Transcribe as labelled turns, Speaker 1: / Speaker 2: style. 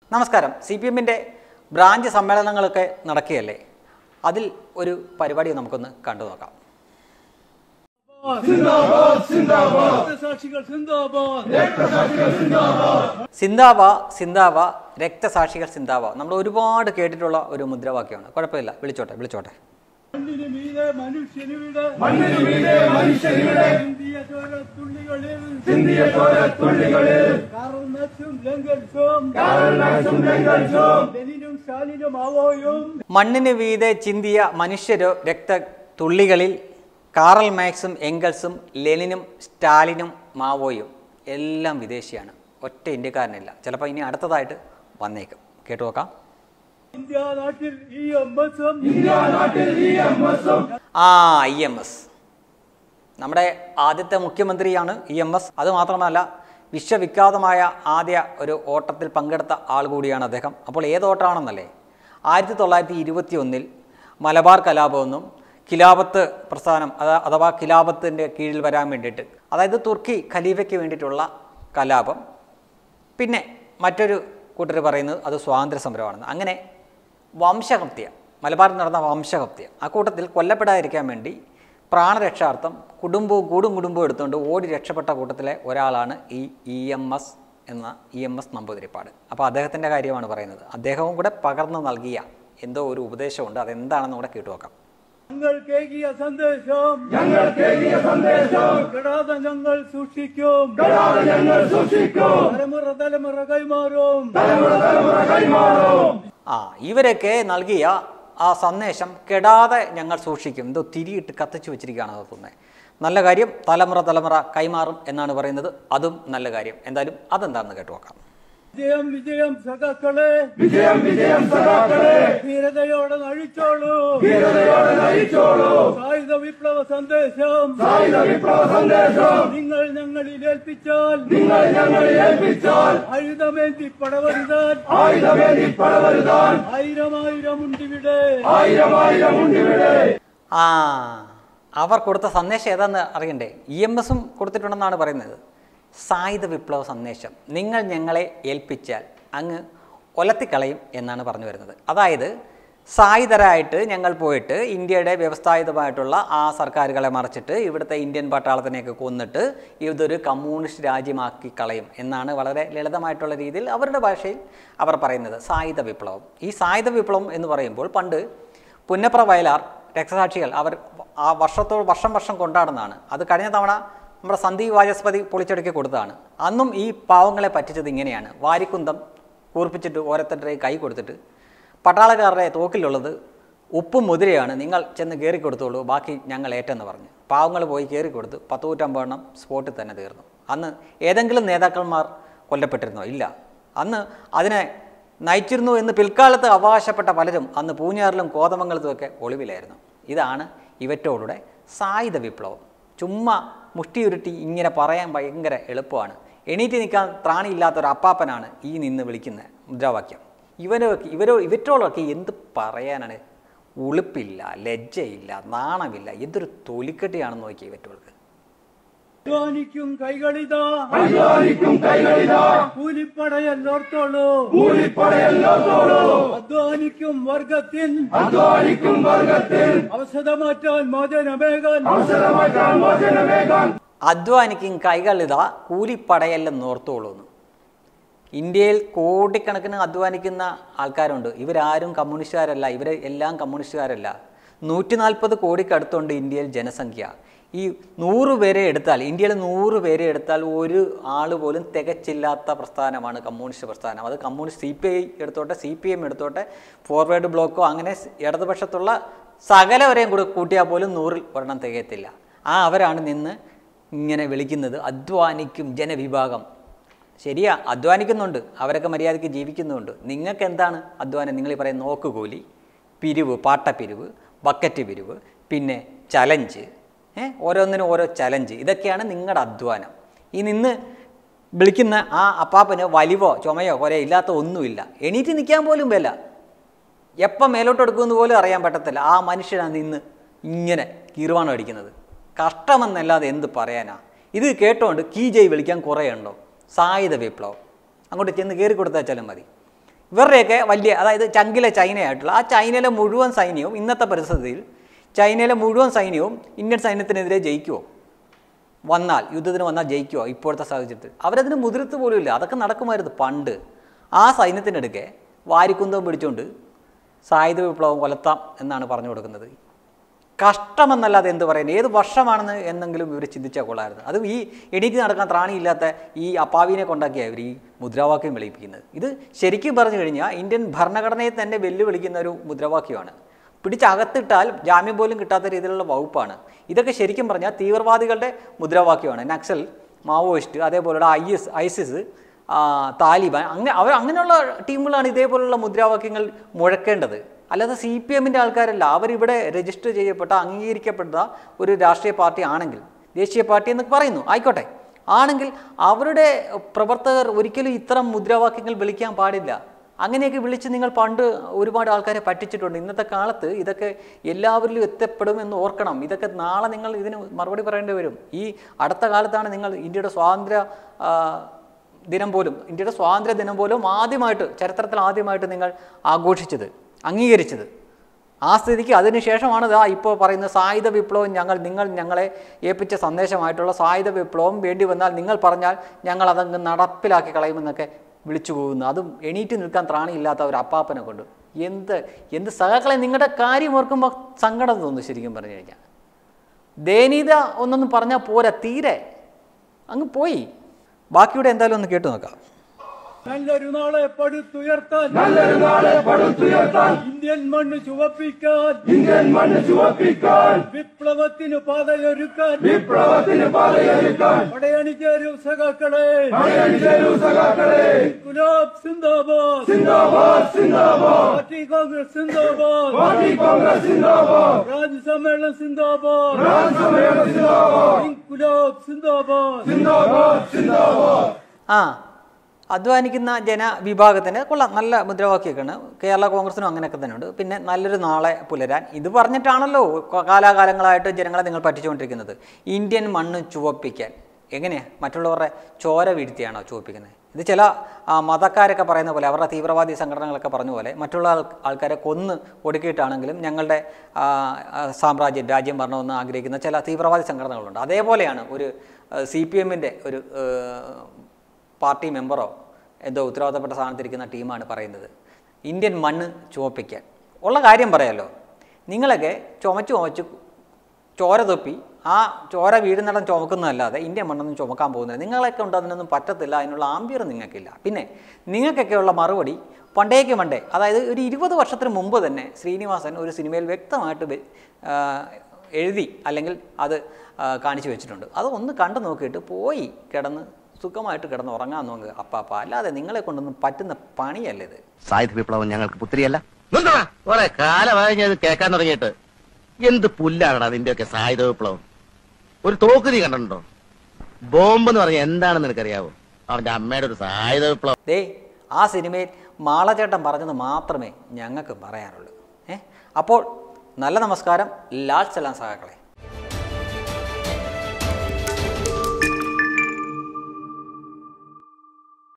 Speaker 1: നമസ്കാരം. CPM-ന്റെ ബ്രാഞ്ച് സമ്മേളനങ്ങളൊക്കെ നടക്കുകയല്ലേ, അതിൽ ഒരു പരിപാടി നമുക്കൊന്ന് കണ്ടു നോക്കാം. സിന്ദാബാ സിന്ദാബാ രക്തസാക്ഷികൾ സിന്ദാബാ നമ്മൾ ഒരുപാട് കേട്ടിട്ടുള്ള ഒരു മുദ്രാവാക്യമാണ്. കുഴപ്പമില്ല, വിളിച്ചോട്ടെ. മണ്ണിന് മീതെ ചിന്തിയ മനുഷ്യരോ രക്തത്തുള്ളികളിൽ കാറൽ മാക്സും എംഗൽസും ലെനിനും സ്റ്റാലിനും മാവോയും എല്ലാം വിദേശിയാണ്, ഒറ്റ ഇന്ത്യക്കാരനില്ല. ചിലപ്പോൾ ഇനി അടുത്തതായിട്ട് വന്നേക്കും. കേട്ടു നോക്കാം. EMS നമ്മുടെ ആദ്യത്തെ മുഖ്യമന്ത്രിയാണ് EMS. അതുമാത്രമല്ല, വിശ്വവിഖ്യാതമായ ആദ്യ ഒരു ഓട്ടത്തിൽ പങ്കെടുത്ത ആൾ കൂടിയാണ് അദ്ദേഹം. അപ്പോൾ ഏതോട്ടമാണെന്നല്ലേ, 1921 മലബാർ കലാപമെന്നും ഖിലാഫത്ത് പ്രസ്ഥാനം അഥവാ ഖിലാഫത്തിൻ്റെ കീഴിൽ വരാൻ വേണ്ടിയിട്ട്, അതായത് തുർക്കി ഖലീഫയ്ക്ക് വേണ്ടിയിട്ടുള്ള കലാപം. പിന്നെ മറ്റൊരു കൂട്ടർ പറയുന്നത് അത് സ്വാതന്ത്ര്യ സമരമാണെന്ന്. അങ്ങനെ വംശഹത്യ, മലബാറിൽ നടന്ന വംശഹത്യ. ആ കൂട്ടത്തിൽ കൊല്ലപ്പെടാതിരിക്കാൻ വേണ്ടി പ്രാണരക്ഷാർത്ഥം കുടുംബവും എടുത്തുകൊണ്ട് ഓടി രക്ഷപ്പെട്ട കൂട്ടത്തിലെ ഒരാളാണ് ഈ EMS നമ്പൂതിരിപ്പാട്. അപ്പോൾ അദ്ദേഹത്തിൻ്റെ കാര്യമാണ് പറയുന്നത്. അദ്ദേഹവും കൂടെ പകർന്നു നൽകിയ എന്തോ ഒരു ഉപദേശമുണ്ട്, അതെന്താണെന്ന് കൂടെ കേട്ടു നോക്കാം.
Speaker 2: ഞങ്ങൾ സൂക്ഷിക്കും, തലമുറ കൈമാറും.
Speaker 1: ഇവരൊക്കെ നൽകിയ ആ സന്ദേശം കെടാതെ ഞങ്ങൾ സൂക്ഷിക്കും. എന്തോ തിരിയിട്ട് കത്തിച്ചു വെച്ചിരിക്കുകയാണ് തോന്നുന്നത്. നല്ല കാര്യം, തലമുറ കൈമാറും എന്നാണ് പറയുന്നത്. അതും നല്ല കാര്യം. എന്തായാലും അതെന്താണെന്ന് കേട്ടു നോക്കാം.
Speaker 2: വിജയം സഖാക്കളെ, ധീരതയോടെ നയിച്ചോളൂ. സായുധ വിപ്ലവ സന്ദേശം നിങ്ങൾ ഞങ്ങളിൽ ഏൽപ്പിച്ചാൽ ആയുധമേന്തി പടവരുതാൻ ആയിരം ഉണ്ടിവിടെ.
Speaker 1: അവർ കൊടുത്ത സന്ദേശം ഏതാന്ന് അറിയണ്ടേ? EMS-ഉം കൊടുത്തിട്ടുണ്ടെന്നാണ് പറയുന്നത്. സായുധ വിപ്ലവ സന്ദേശം നിങ്ങൾ ഞങ്ങളെ ഏൽപ്പിച്ചാൽ അങ്ങ് ഒലത്തിക്കളയും എന്നാണ് പറഞ്ഞു വരുന്നത്. അതായത് സായുധരായിട്ട് ഞങ്ങൾ പോയിട്ട് ഇന്ത്യയുടെ വ്യവസ്ഥായുധമായിട്ടുള്ള ആ സർക്കാരുകളെ മറിച്ചിട്ട് ഇവിടുത്തെ ഇന്ത്യൻ പട്ടാളത്തിനെയൊക്കെ കൊന്നിട്ട് ഇതൊരു കമ്മ്യൂണിസ്റ്റ് രാജ്യമാക്കി കളയും എന്നാണ് വളരെ ലളിതമായിട്ടുള്ള രീതിയിൽ അവരുടെ ഭാഷയിൽ അവർ പറയുന്നത്. സായുധ വിപ്ലവം. ഈ സായുധ വിപ്ലവം എന്ന് പറയുമ്പോൾ പണ്ട് പുന്നപ്ര വയലാർ രക്തസാക്ഷികൾ അവർ ആ വർഷം കൊണ്ടാടുന്നതാണ്. അത് കഴിഞ്ഞ തവണ നമ്മുടെ സന്ദീപ് വാചസ്പതി പൊളിച്ചടുക്കി കൊടുത്തതാണ്. അന്നും ഈ പാവങ്ങളെ പറ്റിച്ചത് ഇങ്ങനെയാണ്. വാരിക്കുന്തം കൂർപ്പിച്ചിട്ട് ഓരോരുത്തരുടെ കൈ കൊടുത്തിട്ട് പട്ടാളക്കാരുടെ തോക്കിലുള്ളത് ഉപ്പും മുതിരയാണ്, നിങ്ങൾ ചെന്ന് കയറി കൊടുത്തോളൂ, ബാക്കി ഞങ്ങൾ ഏറ്റെന്ന് പറഞ്ഞു. പാവങ്ങൾ പോയി കയറി കൊടുത്ത് 150 എണ്ണം സ്പോട്ടിൽ തന്നെ തീർന്നു. അന്ന് ഏതെങ്കിലും നേതാക്കന്മാർ കൊല്ലപ്പെട്ടിരുന്നോ? ഇല്ല. അന്ന് അതിനെ നയിച്ചിരുന്നു എന്ന് പിൽക്കാലത്ത് അവകാശപ്പെട്ട പലരും അന്ന് പൂഞ്ഞാറിലും കോതമംഗലത്തുമൊക്കെ ഒളിവിലായിരുന്നു. ഇതാണ് ഇവറ്റോടുടെ സായുധ വിപ്ലവം. ചുമ്മാ മുഷ്ടിയുരുട്ടി ഇങ്ങനെ പറയാൻ ഭയങ്കര എളുപ്പമാണ്. എണീറ്റ് നിൽക്കാൻ ത്രാണിയില്ലാത്തൊരു അപ്പാപ്പനാണ് ഈ നിന്ന് വിളിക്കുന്ന മുദ്രാവാക്യം. ഇവറ്റോളൊക്കെ എന്ത് പറയാനാണ്? ഉളുപ്പില്ല, ലജ്ജയില്ല, നാണമില്ല. എന്തൊരു തൊലിക്കെട്ടിയാണെന്ന് നോക്കി ഇവറ്റോൾക്ക്.
Speaker 2: അധ്വാനിക്കും കൈകളിതാ, കൂലിപ്പടയല്ലോർത്തോളൂ. അധ്വാനിക്കും വർഗത്തിൽ അവസര മാറ്റാൻ മോചനമേകാൻ.
Speaker 1: അധ്വാനിക്കും കൈകളിതാ, കൂലിപ്പടയല്ലെന്നോർത്തോളൂന്ന്. ഇന്ത്യയിൽ കോടിക്കണക്കിന് അധ്വാനിക്കുന്ന ആൾക്കാരുണ്ട്. ഇവരാരും കമ്മ്യൂണിസ്റ്റുകാരല്ല. ഇവർ എല്ലാം കമ്മ്യൂണിസ്റ്റുകാരല്ല. 140 കോടിക്കടുത്തുണ്ട് ഇന്ത്യയിൽ ജനസംഖ്യ. ഈ 100 പേരെ എടുത്താൽ, ഇന്ത്യയിൽ 100 പേരെ എടുത്താൽ ഒരു ആൾ പോലും തികച്ചില്ലാത്ത പ്രസ്ഥാനമാണ് കമ്മ്യൂണിസ്റ്റ് പ്രസ്ഥാനം. അത് കമ്മ്യൂണിസ്റ്റ് CPI എടുത്തോട്ടെ, CPM എടുത്തോട്ടെ, ഫോർവേഡ് ബ്ലോക്കോ അങ്ങനെ ഇടതുപക്ഷത്തുള്ള സകലവരെയും കൂടി കൂട്ടിയാൽ പോലും 100-ൽ ഒരെണ്ണം തികയത്തില്ല. അവരാണ് നിന്ന് ഇങ്ങനെ വിളിക്കുന്നത് അധ്വാനിക്കും ജനവിഭാഗം. ശരിയാ, അധ്വാനിക്കുന്നുണ്ട്, അവരൊക്കെ മര്യാദയ്ക്ക് ജീവിക്കുന്നുണ്ട്. നിങ്ങൾക്ക് എന്താണ് അധ്വാനം? നിങ്ങൾ ഈ പറയുന്ന നോക്കുകൂലി, പിരിവ്, പാട്ടപ്പിരിവ്, ബക്കറ്റ് പിരിവ്, പിന്നെ ചലഞ്ച്, ഓരോന്നിനും ഓരോ ചലഞ്ച്, ഇതൊക്കെയാണ് നിങ്ങളുടെ അധ്വാനം. ഈ നിന്ന് വിളിക്കുന്ന ആ അപ്പാപ്പന് വലിവോ ചുമയോ കുറേ ഇല്ലാത്ത ഒന്നുമില്ല. എണീറ്റ് നിൽക്കാൻ പോലും വില, എപ്പം മേലോട്ട് എടുക്കുമെന്ന് പോലും അറിയാൻ പറ്റത്തില്ല. ആ മനുഷ്യനാണ് നിന്ന് ഇങ്ങനെ കീർവാണം അടിക്കുന്നത്. കഷ്ടമെന്നല്ലാതെ എന്ത് പറയാനാ? ഇത് കേട്ടോണ്ട് കീ ജയ് വിളിക്കാൻ കുറേ ഉണ്ടോ? സായുധ വിപ്ലവം അങ്ങോട്ട് ചെന്ന് കയറി കൊടുത്താച്ചാലും മതി. ഇവരുടെയൊക്കെ വലിയ, അതായത് ചങ്കിലെ ചൈനയായിട്ടുള്ള ആ ചൈനയിലെ മുഴുവൻ സൈന്യവും ഇന്നത്തെ പരിസ്ഥിതിയിൽ ചൈനയിലെ മുഴുവൻ സൈന്യവും ഇന്ത്യൻ സൈന്യത്തിനെതിരെ ജയിക്കുമോ? യുദ്ധത്തിന് വന്നാൽ ജയിക്കുമോ? ഇപ്പോഴത്തെ സാഹചര്യത്തിൽ അവരതിന് മുതിർത്ത് പോലും ഇല്ല. അതൊക്കെ നടക്കുമായിരുന്നു പണ്ട്. ആ സൈന്യത്തിനെടുക്കെ വാരിക്കുന്തവും പിടിച്ചുകൊണ്ട് സായുധ വിപ്ലവം കൊലത്താം എന്നാണ് പറഞ്ഞു കൊടുക്കുന്നത്. കഷ്ടമെന്നല്ലാതെ എന്ത് പറയുന്നത്? ഏത് വർഷമാണെന്ന് എന്നെങ്കിലും ഇവർ ചിന്തിച്ചാൽ കൊള്ളായിരുന്നു. അത് ഈ എണീറ്റ് നടക്കാൻ ത്രാണിയില്ലാത്ത ഈ അപ്പാവിനെ കൊണ്ടാക്കിയാണ് ഇവർ ഈ മുദ്രാവാക്യം വിളിപ്പിക്കുന്നത്. ഇത് ശരിക്കും പറഞ്ഞു കഴിഞ്ഞാൽ ഇന്ത്യൻ ഭരണഘടനയെ തന്നെ വെല്ലുവിളിക്കുന്ന ഒരു മുദ്രാവാക്യമാണ്. പിടിച്ചകത്തിട്ടാൽ ജാമ്യം പോലും കിട്ടാത്ത രീതിയിലുള്ള വകുപ്പാണ്. ഇതൊക്കെ ശരിക്കും പറഞ്ഞാൽ തീവ്രവാദികളുടെ മുദ്രാവാക്യമാണ്. നക്സൽ, മാവോയിസ്റ്റ്, അതേപോലുള്ള ഐസിസ്, താലിബാൻ, അങ്ങനെയുള്ള ടീമുകളാണ് ഇതേപോലുള്ള മുദ്രാവാക്യങ്ങൾ മുഴക്കേണ്ടത്. അല്ലാതെ CPM-ൻ്റെ ആൾക്കാരല്ല. അവരിവിടെ രജിസ്റ്റർ ചെയ്യപ്പെട്ട അംഗീകരിക്കപ്പെട്ട ഒരു രാഷ്ട്രീയ പാർട്ടി ആണെങ്കിൽ, ദേശീയ പാർട്ടി എന്ന് പറയുന്നു, ആയിക്കോട്ടെ, ആണെങ്കിൽ അവരുടെ പ്രവർത്തകർ ഒരിക്കലും ഇത്തരം മുദ്രാവാക്യങ്ങൾ വിളിക്കാൻ പാടില്ല. അങ്ങനെയൊക്കെ വിളിച്ച് നിങ്ങൾ പണ്ട് ഒരുപാട് ആൾക്കാരെ പറ്റിച്ചിട്ടുണ്ട്. ഇന്നത്തെ കാലത്ത് ഇതൊക്കെ എല്ലാവരിലും എത്തപ്പെടുമെന്ന് ഓർക്കണം. ഇതൊക്കെ നാളെ നിങ്ങൾ ഇതിന് മറുപടി പറയേണ്ടി വരും. ഈ അടുത്ത കാലത്താണ് നിങ്ങൾ ഇന്ത്യയുടെ സ്വാതന്ത്ര്യ ദിനം പോലും ചരിത്രത്തിൽ ആദ്യമായിട്ട് നിങ്ങൾ ആഘോഷിച്ചത്, അംഗീകരിച്ചത്. ആ സ്ഥിതിക്ക് അതിനുശേഷമാണ് ഇപ്പോൾ പറയുന്ന സായുധ വിപ്ലവം നിങ്ങൾ ഞങ്ങളെ ഏൽപ്പിച്ച സന്ദേശമായിട്ടുള്ള സായുധ വിപ്ലവം വേണ്ടി വന്നാൽ നിങ്ങൾ പറഞ്ഞാൽ ഞങ്ങൾ അതങ്ങ് നടപ്പിലാക്കി കളയുമെന്നൊക്കെ വിളിച്ചു പോകുന്നു. അതും എണീറ്റ് നിൽക്കാൻ ത്രാണിയില്ലാത്ത ഒരു അപ്പാപ്പനെ കൊണ്ട്. എന്ത് സഹാക്കളെ, നിങ്ങളുടെ കാര്യം ഓർക്കുമ്പോൾ സങ്കടം തോന്നുന്നു. ശരിക്കും പറഞ്ഞു കഴിഞ്ഞാൽ ദയനീയത ഒന്നൊന്നും പറഞ്ഞാൽ പോരാ, തീരെ അങ്ങ് പോയി. ബാക്കിയുടെ എന്തായാലും ഒന്ന് കേട്ടു നോക്കാം.
Speaker 2: നല്ലൊരു നാളെ പടുത്തുയർത്താൻ ഇന്ത്യൻ മണ്ണ് ചുവപ്പിക്കാൻ വിപ്ലവത്തിന് പാതയൊരുക്കാൻ പടയണിച്ചേരൂ സഖാക്കളെ. ഗുലാബ് സിന്ദാബാദ്, പാർട്ടി കോൺഗ്രസ് സിന്ദാബാദ്, രാജ്യസമ്മേളനം സിന്ദാബാദ്, ഗുലാബ് സിന്ദാബാദ്.
Speaker 1: അധ്വാനിക്കുന്ന ജനവിഭാഗത്തിന് കൊള്ളാം, നല്ല മുദ്രാവാക്യമൊക്കെയാണ്. കേരള കോൺഗ്രസിനും അങ്ങനെയൊക്കെ തന്നെയുണ്ട്. പിന്നെ നല്ലൊരു നാളെ പുലരാൻ, ഇത് പറഞ്ഞിട്ടാണല്ലോ കാലാകാലങ്ങളായിട്ട് ജനങ്ങളെ നിങ്ങൾ പറ്റിച്ചുകൊണ്ടിരിക്കുന്നത്. ഇന്ത്യൻ മണ്ണ് ചുവപ്പിക്കാൻ എങ്ങനെയാണ്? മറ്റുള്ളവരുടെ ചോര വീഴ്ത്തിയാണോ ചുവപ്പിക്കുന്നത്? ഇത് ചില മതക്കാരൊക്കെ പറയുന്ന പോലെ, അവരുടെ തീവ്രവാദി സംഘടനകളൊക്കെ പറഞ്ഞ പോലെ മറ്റുള്ള ആൾക്കാരെ കൊന്ന് ഒടുക്കിയിട്ടാണെങ്കിലും ഞങ്ങളുടെ രാജ്യം വരണമെന്ന് ആഗ്രഹിക്കുന്ന ചില തീവ്രവാദി സംഘടനകളുണ്ട്. അതേപോലെയാണ് ഒരു CPM-ൻ്റെ ഒരു പാർട്ടി മെമ്പറോ എന്തോ ഉത്തരവാദിത്തപ്പെട്ട സ്ഥാനത്തിരിക്കുന്ന ടീമാണ് പറയുന്നത് ഇന്ത്യൻ മണ്ണ് ചുവപ്പിക്കാൻ. ഉള്ള കാര്യം പറയാമല്ലോ. നിങ്ങളൊക്കെ ചുമച്ച് ചോര തൊപ്പി ആ ചോര വീടുന്നിടം ചുമക്കുന്നതല്ലാതെ ഇന്ത്യൻ മണ്ണൊന്നും ചുമക്കാൻ പോകുന്നില്ല. നിങ്ങളൊക്കെ ഉണ്ട്, അതിനൊന്നും പറ്റത്തില്ല, അതിനുള്ള ആംബിയർ നിങ്ങൾക്കില്ല. പിന്നെ നിങ്ങൾക്കൊക്കെയുള്ള മറുപടി പണ്ടേ, അതായത് ഒരു 20 വർഷത്തിന് മുമ്പ് തന്നെ ശ്രീനിവാസൻ ഒരു സിനിമയിൽ വ്യക്തമായിട്ട് എഴുതി അല്ലെങ്കിൽ അത് കാണിച്ചു വെച്ചിട്ടുണ്ട്. അത് ഒന്ന് കണ്ടു നോക്കിയിട്ട് പോയി സുഖമായിട്ട് കിടന്ന് ഉറങ്ങാൻ നോക്കുക അപ്പാപ്പ. അല്ലാതെ നിങ്ങളെ കൊണ്ടൊന്നും പറ്റുന്ന പണിയല്ല ഇത്.
Speaker 3: സായുധ വിപ്ലവം ഞങ്ങൾക്ക് പുത്രിയല്ല. കുറെ കാലമായി ഞാൻ കേൾക്കാൻ തുടങ്ങിയിട്ട്. എന്ത് പുല്ലാണടാ നിന്റെയൊക്കെ സായുധ വിപ്ലവം? ഒരു തോക്ക് നീ കണ്ടിട്ടുണ്ടോ? ബോംബെന്ന് പറഞ്ഞാൽ എന്താണെന്ന് നിനക്കറിയാവോ? അവന്റെ അമ്മയുടെ ഒരു സായുധ വിപ്ലവം.
Speaker 1: ആ സിനിമയിൽ മാളചേട്ടൻ പറഞ്ഞത് മാത്രമേ ഞങ്ങൾക്ക് പറയാനുള്ളൂ. അപ്പോൾ നല്ല നമസ്കാരം. ലാൽ സലാം സഹാക്കളെ.